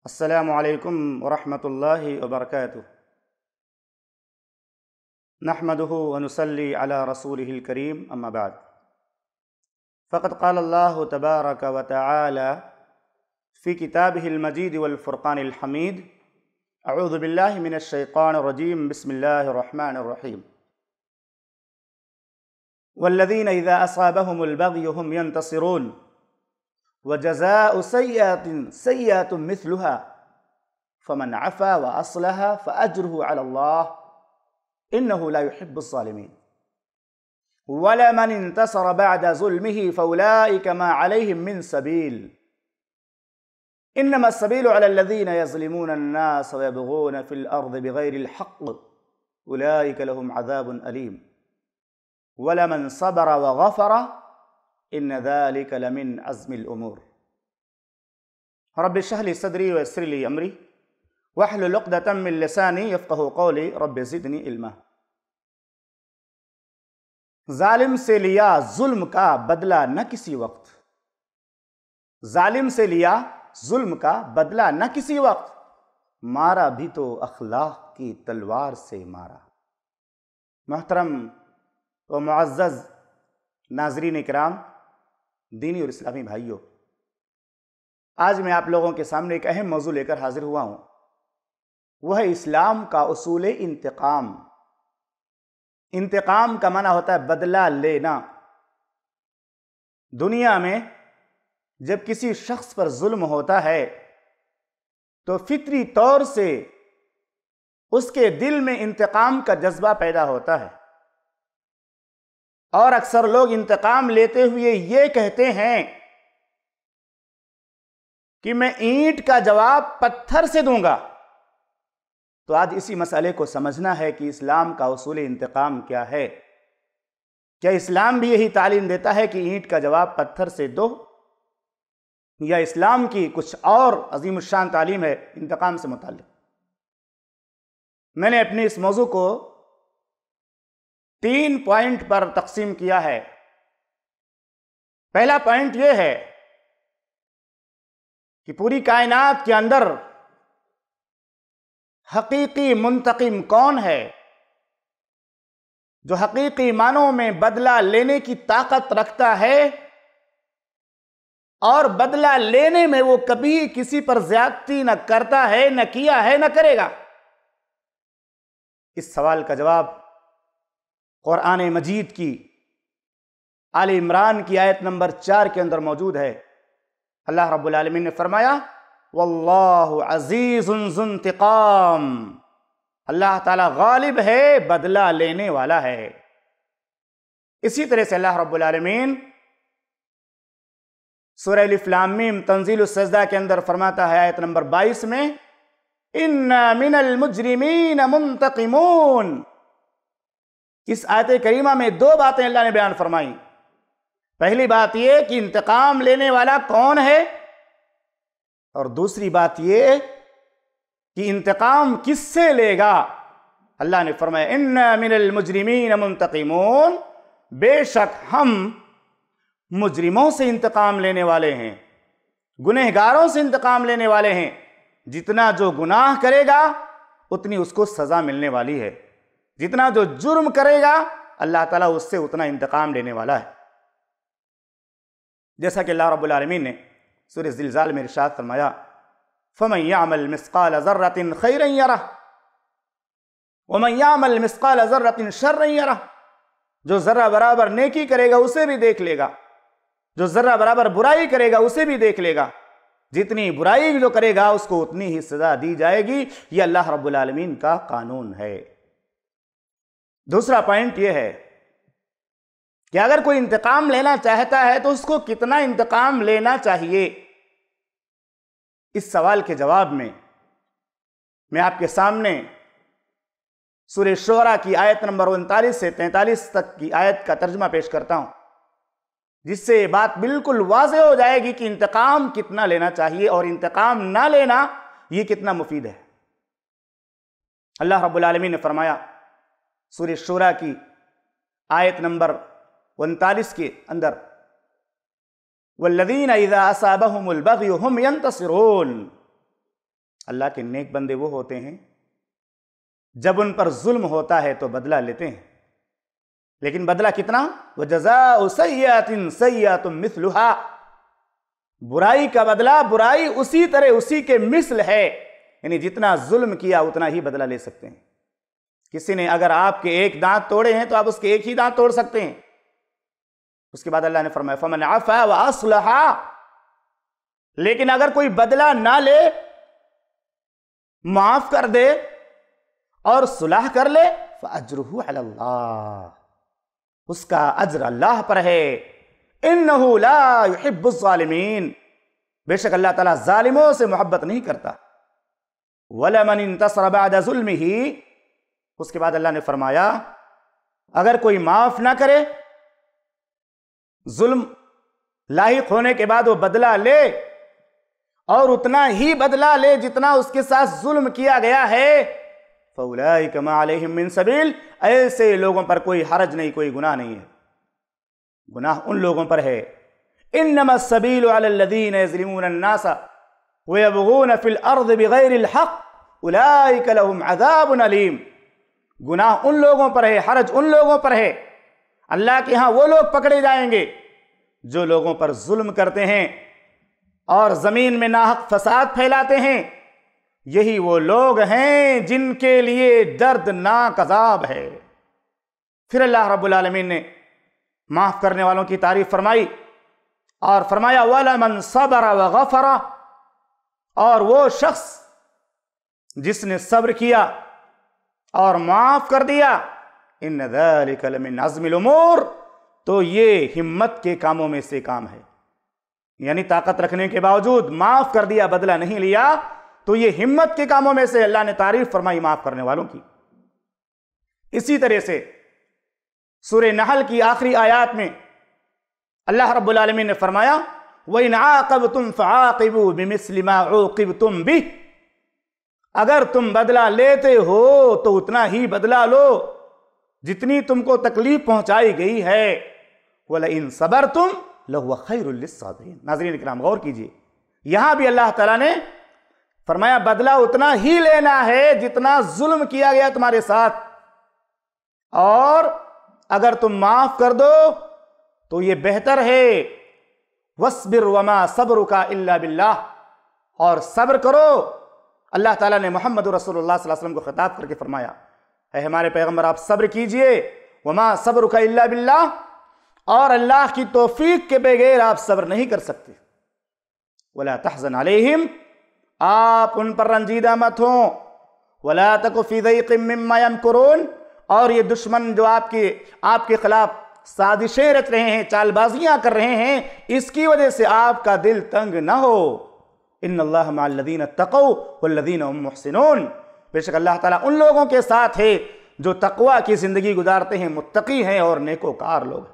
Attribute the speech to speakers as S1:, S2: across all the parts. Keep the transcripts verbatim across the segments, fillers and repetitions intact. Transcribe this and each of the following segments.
S1: السلام علیکم ورحمۃ اللہ وبرکاتہ نحمده ونصلی علی رسولہ الکریم اما بعد فقد قال اللہ تبارک وتعالی فی کتابہ المجید والفرقان الحمید اعوذ باللہ من الشیطان الرجیم بسم اللہ الرحمن الرحیم والذین اذا اصابهم البغی هم ينتصرون وجزاء سیئة سیئة مثلها فمن عفا وأصلح فأجره على الله إنه لا يحب الظالمين ولمن انتصر بعد ظلمه فأولئك ما عليهم من سبيل إنما السبيل على الذين يظلمون الناس ويبغون في الأرض بغير الحق أولئك لهم عذاب أليم ولمن صبر وغفر ان ذلك لمن عزم الامور رب اشرح لي صدري ويسر لي امري واحلل عقدة من لساني يفقهوا قولي رب زدني علما۔ ظالم سے لیا ظلم کا بدلہ نہ کسی وقت، ظالم سے لیا ظلم کا بدلہ نہ کسی وقت، مارا بھی تو اخلاق کی تلوار سے مارا۔ محترم و معزز ناظرین کرام، دینی اور اسلامی بھائیوں، آج میں آپ لوگوں کے سامنے ایک اہم موضوع لے کر حاضر ہوا ہوں، وہ ہے اسلام کا اصول انتقام۔ انتقام کا معنی ہوتا ہے بدلہ لینا۔ دنیا میں جب کسی شخص پر ظلم ہوتا ہے تو فطری طور سے اس کے دل میں انتقام کا جذبہ پیدا ہوتا ہے، اور اکثر لوگ انتقام لیتے ہوئے یہ کہتے ہیں کہ میں اینٹ کا جواب پتھر سے دوں گا۔ تو آج اسی مسئلے کو سمجھنا ہے کہ اسلام کا اصول انتقام کیا ہے۔ کیا اسلام بھی یہی تعلیم دیتا ہے کہ اینٹ کا جواب پتھر سے دو، یا اسلام کی کچھ اور عظیم الشان تعلیم ہے انتقام سے متعلق؟ میں نے اپنے اس موضوع کو تین پوائنٹ پر تقسیم کیا ہے۔ پہلا پوائنٹ یہ ہے کہ پوری کائنات کے اندر حقیقی منتقم کون ہے، جو حقیقی معنوں میں بدلہ لینے کی طاقت رکھتا ہے اور بدلہ لینے میں وہ کبھی کسی پر زیادتی نہ کرتا ہے، نہ کیا ہے، نہ کرے گا۔ اس سوال کا جواب قرآن مجید کی آل عمران کی آیت نمبر چار کے اندر موجود ہے۔ اللہ رب العالمین نے فرمایا واللہ عزیز ذو انتقام، اللہ تعالی غالب ہے، بدلہ لینے والا ہے۔ اسی طرح سے اللہ رب العالمین سورہ الف لام میم تنزیل السجدہ کے اندر فرماتا ہے آیت نمبر بائیس میں اِنَّا مِنَ الْمُجْرِمِينَ مُنْتَقِمُونَ۔ اس آیت کریمہ میں دو باتیں اللہ نے بیان فرمائی۔ پہلی بات یہ کہ انتقام لینے والا کون ہے، اور دوسری بات یہ کہ انتقام کس سے لے گا۔ اللہ نے فرمایا اِنَّا مِنَ الْمُجْرِمِينَ مُنْتَقِمُونَ، بے شک ہم مجرموں سے انتقام لینے والے ہیں، گنہگاروں سے انتقام لینے والے ہیں۔ جتنا جو گناہ کرے گا اتنی اس کو سزا ملنے والی ہے، جتنا جو جرم کرے گا اللہ تعالیٰ اس سے اتنا انتقام لینے والا ہے۔ جیسا کہ اللہ رب العالمین نے سورہ زلزال میں ارشاد فرمایا فَمَنْ يَعْمَلْ مِثْقَالَ ذَرَّةٍ خَيْرًا يَرَهُ وَمَنْ يَعْمَلْ مِثْقَالَ ذَرَّةٍ شَرًّا يَرَهُ، جو ذرہ برابر نیکی کرے گا اسے بھی دیکھ لے گا، جو ذرہ برابر برائی کرے گا اسے بھی دیکھ لے گا۔ جتنی برائی جو کرے گا اس کو اتنی ہی سزا دی جائے گی۔ یہ اللہ رب العالمین کا قانون ہے۔ دوسرا پوائنٹ یہ ہے کہ اگر کوئی انتقام لینا چاہتا ہے تو اس کو کتنا انتقام لینا چاہیے۔ اس سوال کے جواب میں میں آپ کے سامنے سورہ شعراء کی آیت نمبر انتالیس سے تینتالیس تک کی آیت کا ترجمہ پیش کرتا ہوں، جس سے یہ بات بالکل واضح ہو جائے گی کہ انتقام کتنا لینا چاہیے اور انتقام نہ لینا یہ کتنا مفید ہے۔ اللہ رب العالمین نے فرمایا سورہ شعراء کی آیت نمبر انتالیس کے اندر والذین اذا اصابهم البغی هم ینتصرون، اللہ کے نیک بندے وہ ہوتے ہیں جب ان پر ظلم ہوتا ہے تو بدلہ لیتے ہیں، لیکن بدلہ کتنا؟ وَجَزَاءُ سَيِّئَةٍ سَيِّئَةٌ مِثْلُهَا، برائی کا بدلہ برائی اسی طرح اسی کے مثل ہے، یعنی جتنا ظلم کیا اتنا ہی بدلہ لے سکتے ہیں۔ کسی نے اگر آپ کے ایک دانت توڑے ہیں تو آپ اس کے ایک ہی دانت توڑ سکتے ہیں۔ اس کے بعد اللہ نے فرمایا فَمَنْ عَفَا وَأَصْلَحَ، لیکن اگر کوئی بدلہ نہ لے، معاف کر دے اور صلح کر لے، فَأَجْرُهُ عَلَى اللَّهِ، اس کا اجر اللہ پر ہے، إِنَّهُ لَا يُحِبُّ الظَّالِمِينَ، بے شک اللہ تعالیٰ ظالموں سے محبت نہیں کرتا۔ وَلَمَنِ انتصر بَعْدَ ظُلْمِهِ، اس کے بعد اللہ نے فرمایا اگر کوئی معاف نہ کرے، ظلم لاحق ہونے کے بعد وہ بدلہ لے اور اتنا ہی بدلہ لے جتنا اس کے ساتھ ظلم کیا گیا ہے، فَأُولَئِكَ مَا عَلَيْهِم مِّن سَبِيلٍ، ایسے لوگوں پر کوئی حرج نہیں، کوئی گناہ نہیں ہے، گناہ ان لوگوں پر ہے۔ إِنَّمَا السَّبِيلُ عَلَى الَّذِينَ يَظْلِمُونَ النَّاسَ وَيَبْغُونَ فِي الْأَرْضِ بِغَيْرِ الْحَقِّ أُولَئِكَ لَهُمْ عَذَابٌ أَلِيمٌ، گناہ ان لوگوں پر ہے، حرج ان لوگوں پر ہے، اللہ کے ہاں وہ لوگ پکڑے جائیں گے جو لوگوں پر ظلم کرتے ہیں اور زمین میں ناحق فساد پھیلاتے ہیں، یہی وہ لوگ ہیں جن کے لیے دردناک عذاب ہے۔ پھر اللہ رب العالمین نے معاف کرنے والوں کی تعریف فرمائی اور فرمایا وَلَمَنْ صَبَرَ وَغَفَرَ، اور وہ شخص جس نے صبر کیا اور معاف کر دیا، ان ذلک لمن عزم الامور، تو یہ ہمت کے کاموں میں سے کام ہے، یعنی طاقت رکھنے کے باوجود معاف کر دیا، بدلہ نہیں لیا، تو یہ ہمت کے کاموں میں سے اللہ نے تعریف فرمائی معاف کرنے والوں کی۔ اسی طرح سے سورہ نحل کی آخری آیات میں اللہ رب العالمین نے فرمایا وَإِنْ عَاقَبْتُمْ فَعَاقِبُوا بِمِثْلِ مَا عُوقِبْتُمْ بِهِ، اگر تم بدلہ لیتے ہو تو اتنا ہی بدلہ لو جتنی تم کو تکلیف پہنچائی گئی ہے، وَلَئِن صَبَرْتُمْ لَهُوَ خَيْرٌ لِلصَّابِرِينَ۔ ناظرین اکرام غور کیجئے، یہاں بھی اللہ تعالیٰ نے فرمایا بدلہ اتنا ہی لینا ہے جتنا ظلم کیا گیا تمہارے ساتھ، اور اگر تم معاف کر دو تو یہ بہتر ہے۔ وَاصْبِرْ وَمَا صَبْرُكَ إِلَّا بِاللَّهِ، اور صبر کرو۔ اللہ تعالیٰ نے محمد رسول اللہ صلی اللہ علیہ وسلم کو خطاب کر کے فرمایا اے ہمارے پیغمبر آپ صبر کیجئے، وَمَا صَبْرُكَ إِلَّا بِاللَّهِ، اور اللہ کی توفیق کے بغیر آپ صبر نہیں کر سکتے۔ وَلَا تَحْزَنْ عَلَيْهِمْ، آپ ان پر رنجیدہ مت ہوں۔ وَلَا تَكُ فِي ضَيْقٍ مِّمَّا يَمْكُرُونَ، اور یہ دشمن جو آپ کے آپ کے خلاف سازشیں رچ رہے ہیں، چال بازیاں کر رہے ہیں، اس کی وجہ سے آپ کا دل تنگ نہ ہو۔ ان اللہ مع الذین اتقوا والذین هم محسنون، بے شک اللہ تعالیٰ ان لوگوں کے ساتھ ہے جو تقوی کی زندگی گزارتے ہیں، متقی ہیں اور نیکوکار لوگ۔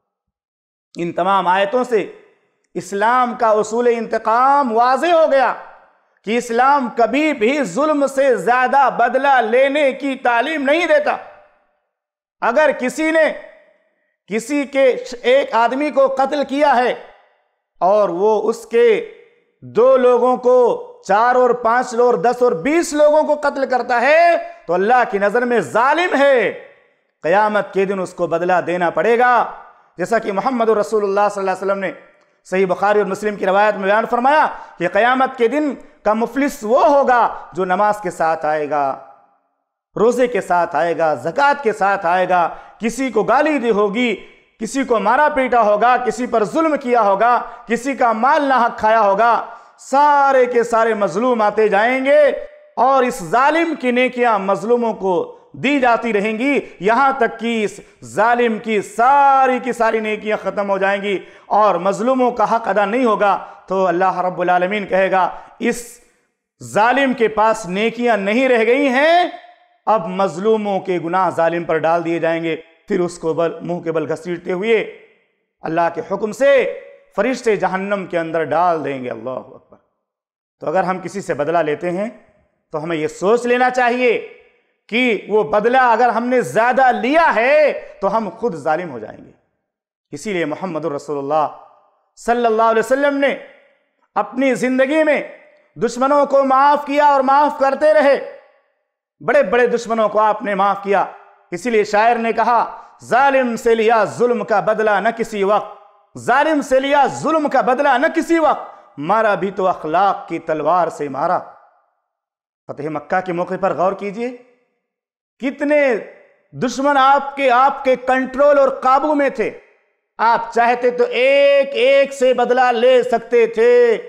S1: ان تمام آیتوں سے اسلام کا اصول انتقام واضح ہو گیا کہ اسلام کبھی بھی ظلم سے زیادہ بدلہ لینے کی تعلیم نہیں دیتا۔ اگر کسی نے کسی کے ایک آدمی کو قتل کیا ہے اور وہ اس کے دو لوگوں کو، چار اور پانچ اور دس اور بیس لوگوں کو قتل کرتا ہے تو اللہ کی نظر میں ظالم ہے، قیامت کے دن اس کو بدلہ دینا پڑے گا، جیسا کہ محمد رسول اللہ صلی اللہ علیہ وسلم نے صحیح بخاری اور مسلم کی روایت میں بیان فرمایا کہ قیامت کے دن کا مفلس وہ ہوگا جو نماز کے ساتھ آئے گا، روزے کے ساتھ آئے گا، زکوٰۃ کے ساتھ آئے گا، کسی کو گالی دی ہوگی، کسی کو مارا پیٹا ہوگا، کسی پر ظلم کیا ہوگا، کسی کا مال ناحق کھایا ہوگا، سارے کے سارے مظلوم آتے جائیں گے اور اس ظالم کی نیکیاں مظلوموں کو دی جاتی رہیں گی، یہاں تک کہ اس ظالم کی ساری کی ساری نیکیاں ختم ہو جائیں گی اور مظلوموں کا حق ادا نہیں ہوگا، تو اللہ رب العالمین کہے گا اس ظالم کے پاس نیکیاں نہیں رہ گئی ہیں، اب مظلوموں کے گناہ ظالم پر ڈال دیے جائیں گے، پھر اس کو بل منہ کے بل گھسیٹتے ہوئے اللہ کے حکم سے فرشتے جہنم کے اندر ڈال دیں گے۔ اللہ اکبر۔ تو اگر ہم کسی سے بدلہ لیتے ہیں تو ہمیں یہ سوچ لینا چاہیے کہ وہ بدلہ اگر ہم نے زیادہ لیا ہے تو ہم خود ظالم ہو جائیں گے۔ اسی لیے محمد رسول اللہ صلی اللہ علیہ وسلم نے اپنی زندگی میں دشمنوں کو معاف کیا اور معاف کرتے رہے، بڑے بڑے دشمنوں کو آپ نے معاف کیا۔ اسی لیے شاعر نے کہا ظالم سے لیا ظلم کا بدلہ نہ کسی وقت، ظالم سے لیا ظلم کا بدلہ نہ کسی وقت، مارا بھی تو اخلاق کی تلوار سے مارا۔ فتح مکہ کے موقع پر غور کیجئے، کتنے دشمن آپ کے آپ کے کنٹرول اور قابو میں تھے، آپ چاہتے تو ایک ایک سے بدلہ لے سکتے تھے،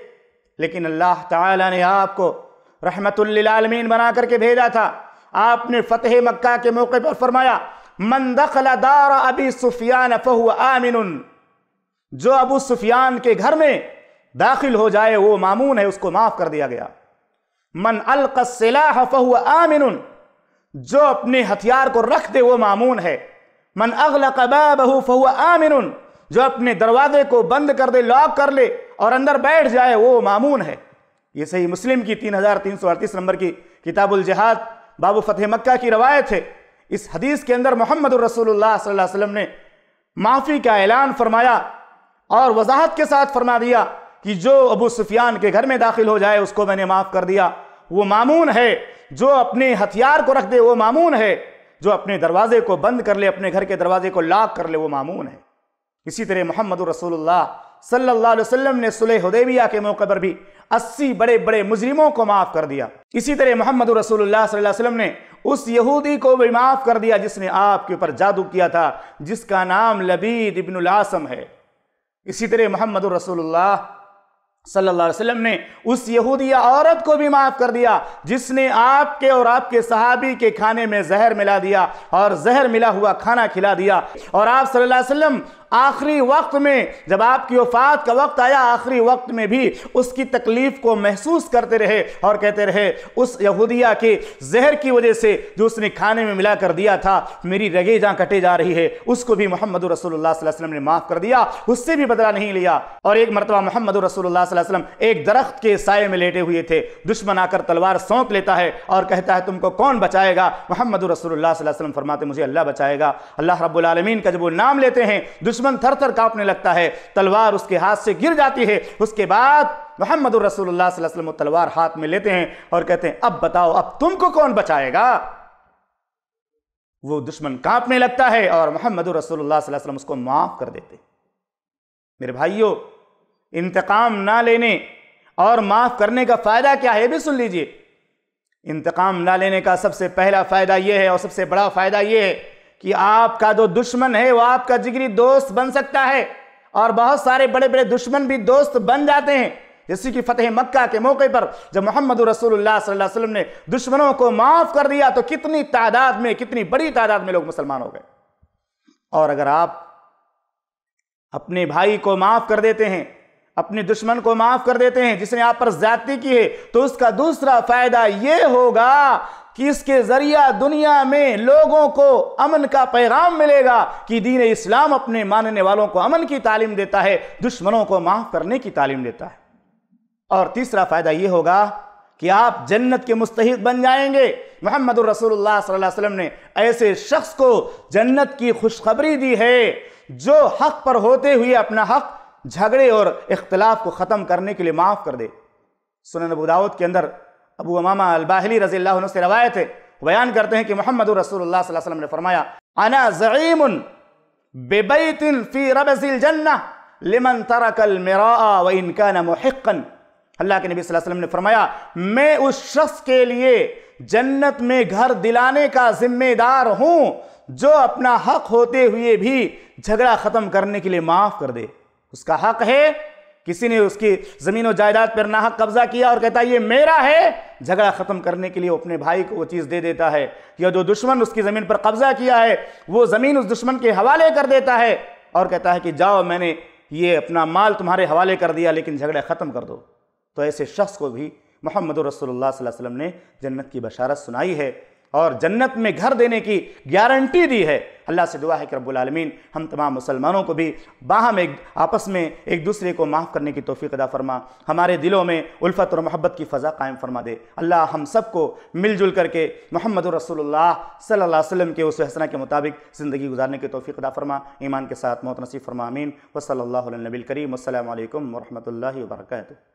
S1: لیکن اللہ تعالیٰ نے آپ کو رحمت للعالمین بنا کر کے بھیجا تھا۔ آپ نے فتح مکہ کے موقع پر فرمایا من دخل دار ابی سفیان فہو آمن، جو ابو سفیان کے گھر میں داخل ہو جائے وہ مامون ہے، اس کو معاف کر دیا گیا۔ من القى السلاح فهو آمن، جو اپنے ہتھیار کو رکھ دے وہ مامون ہے۔ من اغلق بابه فهو آمن، جو اپنے دروازے کو بند کر دے، لاک کر لے اور اندر بیٹھ جائے وہ مامون ہے۔ یہ صحیح مسلم کی تین ہزار تین سو اڑتیس نمبر کی کتاب الجہاد باب فتح مکہ کی روایت ہے۔ اس حدیث کے اندر محمد الرسول اللہ صلی اللہ علیہ وسلم نے معافی کا اعلان فرمایا اور وضاحت کے ساتھ فرما دیا کہ جو ابو سفیان کے گھر میں داخل ہو جائے اس کو میں نے معاف کر دیا، وہ مامون ہے۔ جو اپنے ہتھیار کو رکھ دے وہ مامون ہے، جو اپنے دروازے کو بند کر لے، اپنے گھر کے دروازے کو لاک کر لے وہ مامون ہے۔ اسی طرح محمد رسول اللہ صلی اللہ علیہ وسلم نے صلح حدیبیہ کے موقع پر بھی اسی بڑے بڑے مجرموں کو معاف کر دیا۔ اسی طرح محمد رسول اللہ صلی اللہ علیہ وسلم نے اس یہودی کو بھی معاف کر دیا جس نے آپ کے اوپر جادو کیا تھا، جس کا نام لبید ابن العاصم ہے۔ اسی طرح محمد رسول اللہ صلی اللہ علیہ وسلم نے اس یہودیہ عورت کو بھی معاف کر دیا جس نے آپ کے اور آپ کے صحابی کے کھانے میں زہر ملا دیا اور زہر ملا ہوا کھانا کھلا دیا، اور آپ صلی اللہ علیہ وسلم آخری وقت میں جب آپ کی وفات کا وقت آیا، آخری وقت میں بھی اس کی تکلیف کو محسوس کرتے رہے اور کہتے رہے اس یہودیہ کے زہر کی وجہ سے جو اس نے کھانے میں ملا کر دیا تھا میری رگیں جہاں کٹے جا رہی ہے، اس کو بھی محمد رسول اللہ صلی اللہ علیہ وسلم نے معاف کر دیا، اس سے بھی بدلہ نہیں لیا۔ اور ایک مرتبہ محمد رسول اللہ صلی اللہ علیہ وسلم ایک درخت کے سائے میں لیٹے ہوئے تھے، دشمن آ کر تلوار سونک لیتا ہے اور کہتا ہے تم کو کون بچائے گا؟ محمد رسول اللہ صلی اللہ علیہ وسلم فرماتے مجھے اللہ بچائے گا۔ اللہ رب العالمین کا جب وہ نام لیتے ہیں دشمن تھر تھر کانپنے لگتا ہے، تلوار اس کے ہاتھ سے گر جاتی ہے۔ اس کے بعد محمد رسول اللہ صلی اللہ علیہ وسلم وہ تلوار ہاتھ میں لیتے ہیں اور کہتے ہیں اب بتاؤ اب تم کو کون بچائے گا؟ وہ دشمن کانپنے لگتا ہے اور محمد رسول اللہ صلی اللہ علیہ وسلم اس کو معاف کر دیتے۔ میرے بھائیوں، انتقام نہ لینے اور معاف کرنے کا فائدہ کیا ہے یہ بھی سن لیجئے۔ انتقام نہ لینے کا سب سے پہلا فائدہ یہ ہے اور سب سے بڑا فائدہ یہ ہے کہ آپ کا جو دشمن ہے وہ آپ کا جگری دوست بن سکتا ہے، اور بہت سارے بڑے بڑے دشمن بھی دوست بن جاتے ہیں، جیسے کہ فتح مکہ کے موقع پر جب محمد رسول اللہ صلی اللہ علیہ وسلم نے دشمنوں کو معاف کر دیا تو کتنی تعداد میں، کتنی بڑی تعداد میں لوگ مسلمان ہو گئے۔ اور اگر آپ اپنے بھائی کو معاف کر دیتے ہیں، اپنے دشمن کو معاف کر دیتے ہیں جس نے آپ پر زیادتی کی ہے، تو اس کا دوسرا فائدہ یہ ہوگا کہ اس کے ذریعہ دنیا میں لوگوں کو امن کا پیغام ملے گا کہ دین اسلام اپنے ماننے والوں کو امن کی تعلیم دیتا ہے، دشمنوں کو معاف کرنے کی تعلیم دیتا ہے۔ اور تیسرا فائدہ یہ ہوگا کہ آپ جنت کے مستحق بن جائیں گے۔ محمد الرسول اللہ صلی اللہ علیہ وسلم نے ایسے شخص کو جنت کی خوشخبری دی ہے جو حق پر ہوتے ہوئے اپنا حق جھگڑے اور اختلاف کو ختم کرنے کے لیے معاف کر دے۔ سنن ابو داؤد کے اندر ابو امامہ الباہلی رضی اللہ عنہ سے روایت ہے، بیان کرتے ہیں کہ محمد رسول اللہ صلی اللہ علیہ وسلم نے فرمایا انا زعیم ببیت فی ربض الجنہ لمن ترک المراء وان کان محقا۔ اللہ کے نبی صلی اللہ علیہ وسلم نے فرمایا میں اس شخص کے لیے جنت میں گھر دلانے کا ذمہ دار ہوں جو اپنا حق ہوتے ہوئے بھی جھگڑا ختم کرنے کے لیے معاف کر دے۔ اس کا حق ہے، کسی نے اس کی زمین و جائیداد پر ناحق قبضہ کیا اور کہتا ہے یہ میرا ہے، جھگڑا ختم کرنے کے لیے وہ اپنے بھائی کو وہ چیز دے دیتا ہے، یا جو دشمن اس کی زمین پر قبضہ کیا ہے وہ زمین اس دشمن کے حوالے کر دیتا ہے اور کہتا ہے کہ جاؤ میں نے یہ اپنا مال تمہارے حوالے کر دیا لیکن جھگڑا ختم کر دو۔ تو ایسے شخص کو بھی محمد رسول اللہ صلی اللہ علیہ وسلم نے جنت کی بشارت سنائی ہے اور جنت میں گھر دینے کی گارنٹی دی ہے۔ اللہ سے دعا ہے کہ رب العالمین ہم تمام مسلمانوں کو بھی باہم ایک آپس میں ایک دوسرے کو معاف کرنے کی توفیق عطا فرما، ہمارے دلوں میں الفت اور محبت کی فضا قائم فرما دے۔ اللہ ہم سب کو مل جل کر کے محمد رسول اللہ صلی اللہ علیہ وسلم کے اسوہ حسنہ کے مطابق زندگی گزارنے کی توفیق عطا فرما، ایمان کے ساتھ موت نصیب فرما، آمین۔ وصلی اللہ علیہ النبی الکریم۔ السلام علیکم ورحمۃ اللہ وبرکاتہ۔